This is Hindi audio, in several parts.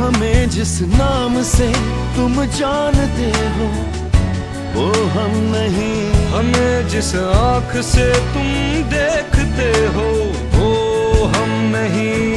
हमें जिस नाम से तुम जानते हो वो हम नहीं। हमें जिस आँख से तुम देखते हो वो हम नहीं।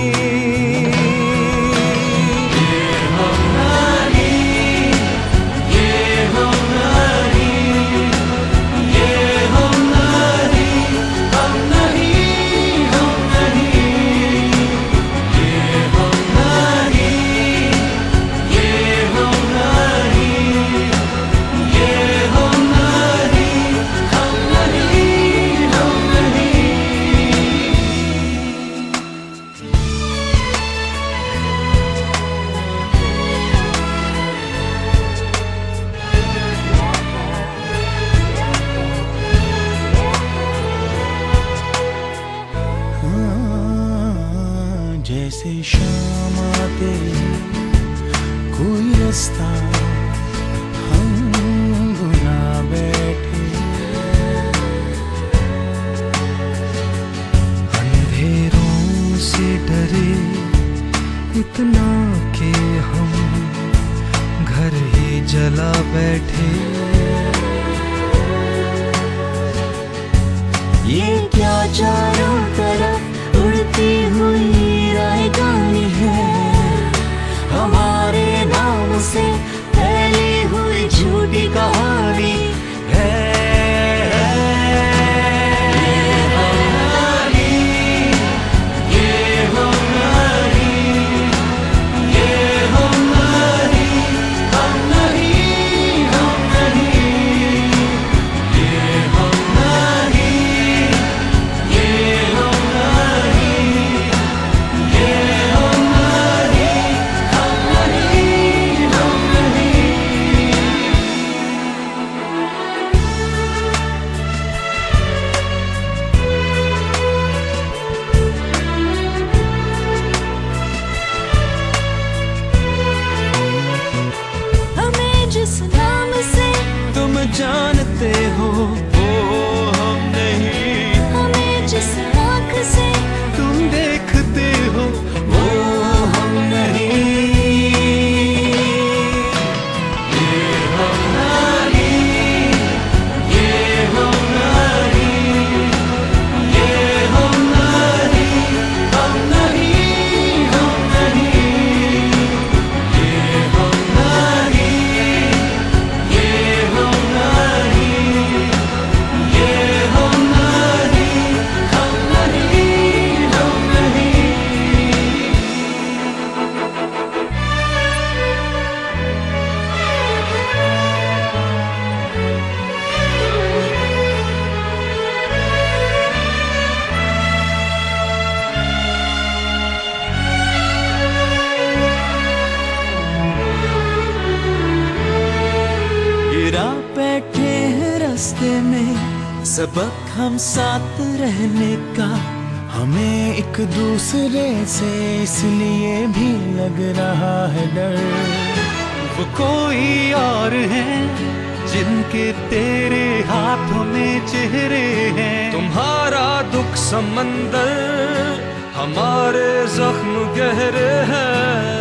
जैसे शाम आते कोई रास्ता हम भुला बैठे, अंधेरों से डरे इतना कि हम घर ही जला बैठे। ये क्या चारों तरफ उड़ती हुई राजधानी है, हमारे नाम से फैली हुई झूठी कहानी है। जानते हो वो हम नहीं। हमें जिस आँख से तुम देखते हो वो हम नहीं। ये हम नहीं, ये हम नहीं, ये हम नहीं, हम नहीं, हम नहीं, ये हम नहीं, ये हम बैठे हैं रास्ते में सबक हम साथ रहने का, हमें एक दूसरे से इसलिए भी लग रहा है डर। वो कोई और हैं जिनके तेरे हाथों में चेहरे हैं। तुम्हारा दुख समंदर हमारे जख्म गहरे हैं।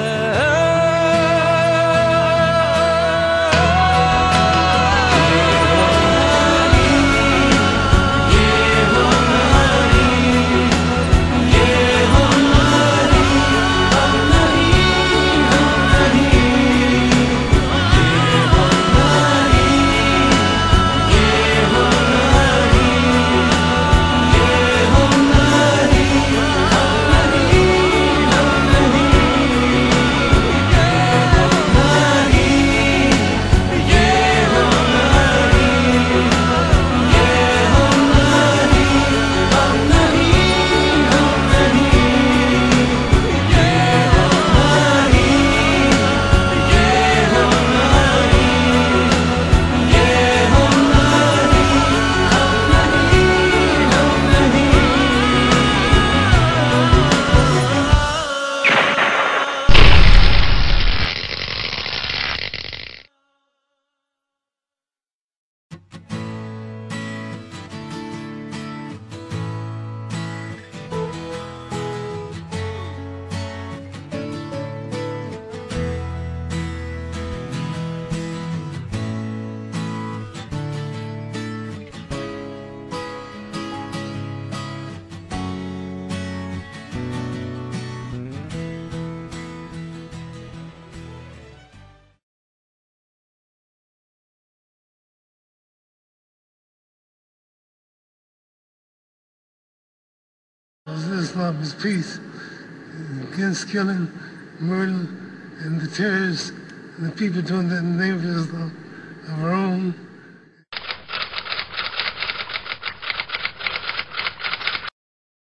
Islam is peace against killing, murder, and the terrorists and the people doing that in the name of Islam of our own